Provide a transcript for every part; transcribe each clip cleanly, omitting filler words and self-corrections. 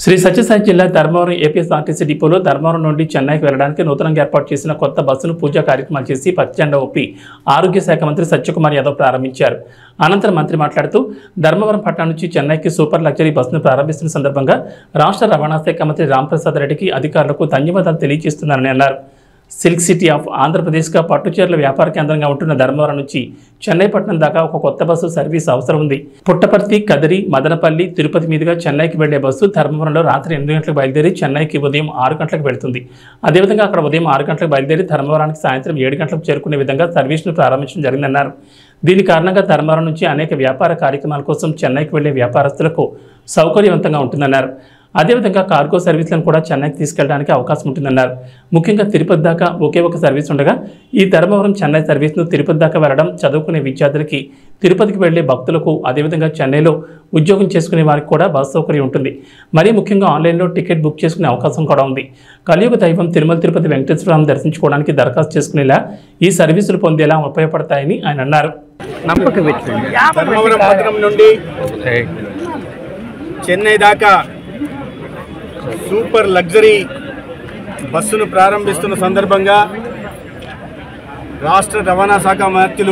శ్రీ సత్యసాయి జిల్లా ధర్మవరం ఏపీఎస్ఆర్టీసీ డిపోలో ధర్మవరం నుండి చెన్నైకి వెళ్లడానికి నూతనంగా ఏర్పాటు చేసిన కొత్త బస్సును పూజా కార్యక్రమాలు చేసి పచ్చజెండా ఊపి ఆరోగ్య శాఖ మంత్రి సత్యకుమార్ యాదవ్ ప్రారంభించారు. అనంతరం మంత్రి మాట్లాడుతూ ధర్మవరం పట్టణం నుంచి చెన్నైకి సూపర్ లగ్జరీ బస్సును ప్రారంభిస్తున్న సందర్భంగా రాష్ట్ర రవాణా శాఖ మంత్రి రాంప్రసాద్ రెడ్డికి అధికారులకు ధన్యవాదాలు తెలియజేస్తున్నారని అన్నారు. సిల్క్ సిటీ ఆఫ్ ఆంధ్రప్రదేశ్గా పట్టుచీరల వ్యాపార కేంద్రంగా ఉంటున్న ధర్మవరం నుంచి చెన్నై పట్టణం దాకా ఒక కొత్త బస్సు సర్వీస్ అవసరం ఉంది. పుట్టపర్తి, కదిరి, మదనపల్లి, తిరుపతి మీదుగా చెన్నైకి వెళ్లే బస్సు ధర్మవరంలో రాత్రి 8 గంటలకు బయలుదేరి చెన్నైకి ఉదయం 6 గంటలకు వెళుతుంది. అదేవిధంగా అక్కడ ఉదయం 6 గంటలకు బయలుదేరి ధర్మవరానికి సాయంత్రం 7 గంటలకు చేరుకునే విధంగా సర్వీస్ను ప్రారంభించడం జరిగిందన్నారు. దీని కారణంగా ధర్మవరం నుంచి అనేక వ్యాపార కార్యక్రమాల కోసం చెన్నైకి వెళ్లే వ్యాపారస్తులకు సౌకర్యవంతంగా ఉంటుందన్నారు. అదేవిధంగా కార్గో సర్వీసులను కూడా చెన్నైకి తీసుకెళ్లడానికి అవకాశం ఉంటుందన్నారు. ముఖ్యంగా తిరుపతి దాకా ఒకే ఒక సర్వీస్ ఉండగా ఈ ధర్మవరం చెన్నై సర్వీస్ను తిరుపతి దాకా వెళ్లడం చదువుకునే విద్యార్థులకి, తిరుపతికి వెళ్లే భక్తులకు, అదేవిధంగా చెన్నైలో ఉద్యోగం చేసుకునే వారికి కూడా బస్ సౌకర్యం ఉంటుంది. మరీ ముఖ్యంగా ఆన్లైన్లో టికెట్ బుక్ చేసుకునే అవకాశం కూడా ఉంది. కలియుగ దైవం తిరుమల తిరుపతి వెంకటేశ్వర స్వామిని దర్శించుకోవడానికి దరఖాస్తు చేసుకునేలా ఈ సర్వీసులు పొందేలా ఉపయోగపడతాయని ఆయన అన్నారు. చెన్నై దాకా సూపర్ లగ్జరీ బస్సును ప్రారంభిస్తున్న సందర్భంగా రాష్ట్ర రవాణా శాఖ మంత్రులు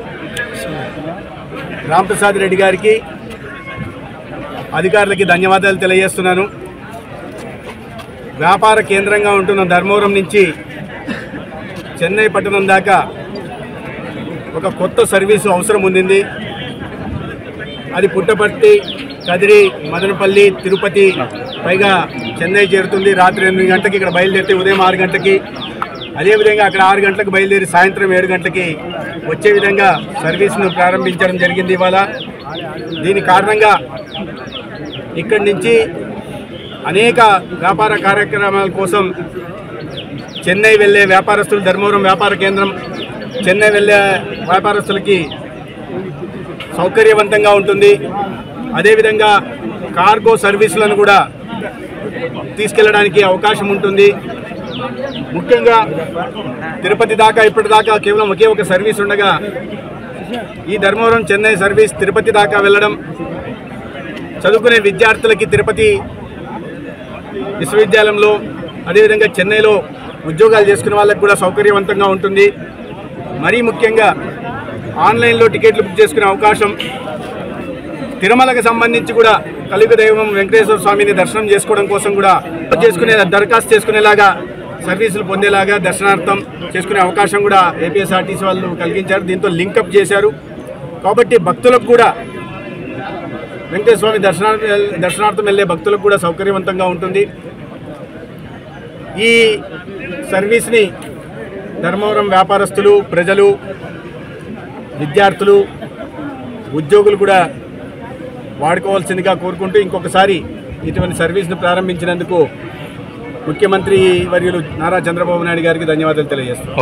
రాంప్రసాద్ రెడ్డి గారికి, అధికారులకి ధన్యవాదాలు తెలియజేస్తున్నాను. వ్యాపార కేంద్రంగా ఉంటున్న ధర్మవరం నుంచి చెన్నై పట్టణం దాకా ఒక కొత్త సర్వీసు అవసరం ఉంది. అది పుట్టపర్తి, కదిరి, మదనపల్లి, తిరుపతి పైగా చెన్నై చేరుతుంది. రాత్రి 8 గంటలకి ఇక్కడ బయలుదేరితే ఉదయం 6 గంటలకి, అదేవిధంగా అక్కడ 6 గంటలకు బయలుదేరి సాయంత్రం 7 గంటలకి వచ్చే విధంగా సర్వీస్ను ప్రారంభించడం జరిగింది ఇవాళ. దీని కారణంగా ఇక్కడి నుంచి అనేక వ్యాపార కార్యక్రమాల కోసం చెన్నై వెళ్ళే వ్యాపారస్తులు, ధర్మవరం వ్యాపార కేంద్రం చెన్నై వెళ్ళే వ్యాపారస్తులకి సౌకర్యవంతంగా ఉంటుంది. అదేవిధంగా కార్గో సర్వీసులను కూడా తీసుకెళ్ళడానికి అవకాశం ఉంటుంది. ముఖ్యంగా తిరుపతి దాకా ఇప్పటిదాకా కేవలం ఒకే ఒక సర్వీస్ ఉండగా ఈ ధర్మవరం చెన్నై సర్వీస్ తిరుపతి దాకా వెళ్ళడం చదువుకునే విద్యార్థులకి తిరుపతి విశ్వవిద్యాలయంలో, అదేవిధంగా చెన్నైలో ఉద్యోగాలు చేసుకునే వాళ్ళకి కూడా సౌకర్యవంతంగా ఉంటుంది. మరీ ముఖ్యంగా ఆన్లైన్లో టికెట్లు బుక్ చేసుకునే అవకాశం, తిరుమలకు సంబంధించి కూడా కలియుగ దైవం వెంకటేశ్వర స్వామిని దర్శనం చేసుకోవడం కోసం కూడా దరఖాస్తు చేసుకునేలాగా, సర్వీసులు పొందేలాగా దర్శనార్థం చేసుకునే అవకాశం కూడా ఏపీఎస్ఆర్టీసీ వాళ్ళు కలిగించారు. దీంతో లింకప్ చేశారు. కాబట్టి భక్తులకు కూడా, వెంకటేశ్వర స్వామి దర్శనార్థం వెళ్ళే భక్తులకు కూడా సౌకర్యవంతంగా ఉంటుంది. ఈ సర్వీస్ని ధర్మవరం వ్యాపారస్తులు, ప్రజలు, విద్యార్థులు, ఉద్యోగులు కూడా వాడుకోవాల్సిందిగా కోరుకుంటూ ఇంకొకసారి ఇటువంటి సర్వీస్ను ప్రారంభించినందుకు ముఖ్యమంత్రి వర్యులు నారా చంద్రబాబు నాయుడు గారికి ధన్యవాదాలు తెలియజేస్తున్నాను.